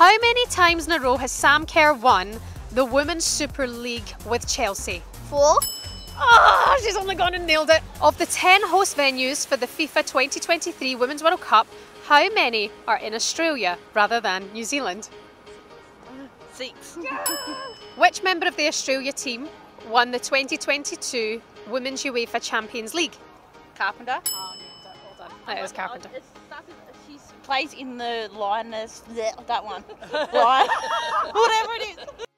How many times in a row has Sam Kerr won the Women's Super League with Chelsea? 4. Oh, she's only gone and nailed it. Of the 10 host venues for the FIFA 2023 Women's World Cup, how many are in Australia rather than New Zealand? 6. Which member of the Australia team won the 2022 Women's UEFA Champions League? Carpenter. Oh, nailed it. Well done. That is Carpenter. She plays in the Lioness, that one. Lion. Whatever it is.